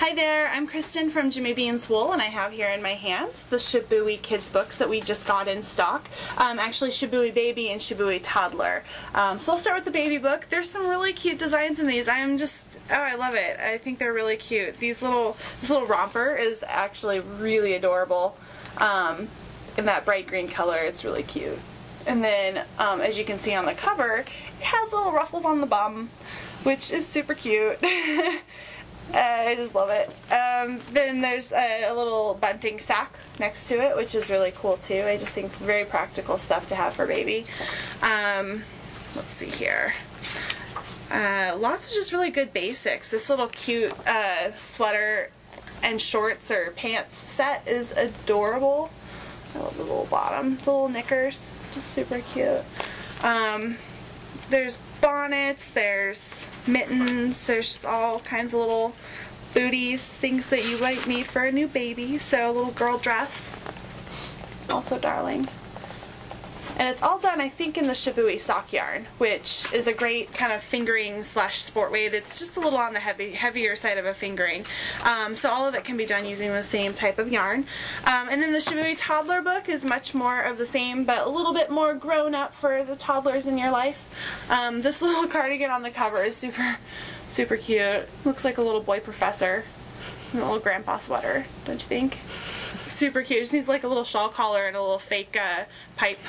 Hi there, I'm Kristen from Jimmy Beans Wool, and I have here in my hands the Shibui Kids books that we just got in stock. Actually Shibui Baby and Shibui Toddler. So I'll start with the baby book. There's some really cute designs in these. I love it. I think they're really cute. This little romper is actually really adorable. In that bright green color, it's really cute. And then, as you can see on the cover, it has little ruffles on the bottom, which is super cute. I just love it. Then there's a little bunting sack next to it, which is really cool too. I just think very practical stuff to have for baby. Let's see here. Lots of just really good basics. This little cute sweater and shorts or pants set is adorable. I love the little bottom, the little knickers, just super cute. There's bonnets, there's mittens, there's just all kinds of little booties, things that you might need for a new baby. So a little girl dress, also darling. And it's all done, I think, in the Shibui sock yarn, which is a great kind of fingering slash sport weight. It's just a little on the heavier side of a fingering. So all of it can be done using the same type of yarn. And then the Shibui Toddler book is much more of the same, but a little bit more grown up for the toddlers in your life. This little cardigan on the cover is super cute. Looks like a little boy professor. A little grandpa sweater, don't you think? Super cute. It just needs like a little shawl collar and a little fake pipe.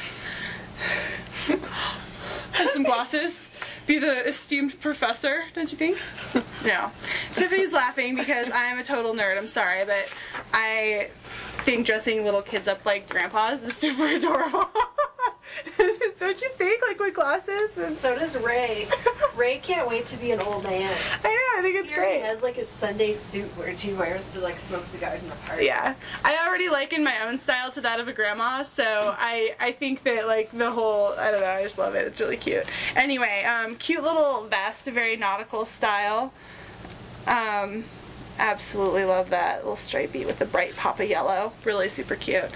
And some glasses. Be the esteemed professor, don't you think? No. Tiffany's laughing because I'm a total nerd. I'm sorry, but I think dressing little kids up like grandpas is super adorable. Don't you think? Like with glasses? And so does Ray. Ray can't wait to be an old man. I know, I think it's great. He has like a Sunday suit where he wears to like smoke cigars in the park. Yeah. I already liken my own style to that of a grandma, so I think that like the whole, I don't know, I just love it. It's really cute. Anyway, cute little vest, very nautical style. Absolutely love that little stripey with the bright pop of yellow. Really super cute.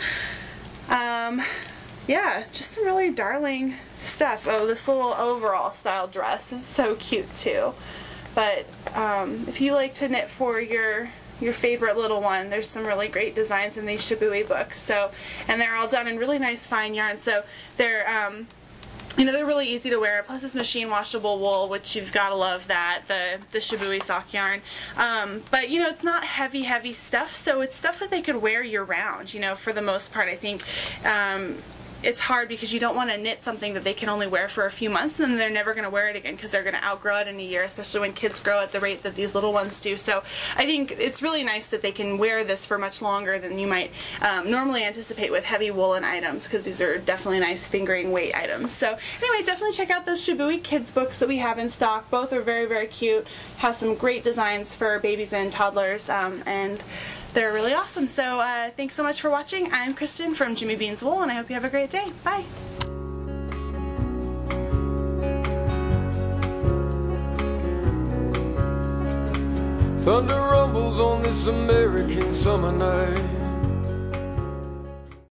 Yeah, just some really darling stuff. Oh, this little overall style dress is so cute too. But if you like to knit for your favorite little one, there's some really great designs in these Shibui books. So, and they're all done in really nice fine yarn. So they're you know, they're really easy to wear. Plus it's machine washable wool, which you've got to love that, the Shibui sock yarn. But you know, it's not heavy stuff, so it's stuff that they could wear year round, you know, for the most part. I think it's hard because you don't want to knit something that they can only wear for a few months and then they're never going to wear it again because they're going to outgrow it in a year, especially when kids grow at the rate that these little ones do. So I think it's really nice that they can wear this for much longer than you might normally anticipate with heavy woolen items, because these are definitely nice fingering weight items. So anyway, definitely check out those Shibui Kids books that we have in stock. Both are very cute, have some great designs for babies and toddlers, and they're really awesome. So thanks so much for watching. I'm Kristen from Jimmy Beans Wool, and I hope you have a great day. Bye! Thunder rumbles on this American summer night.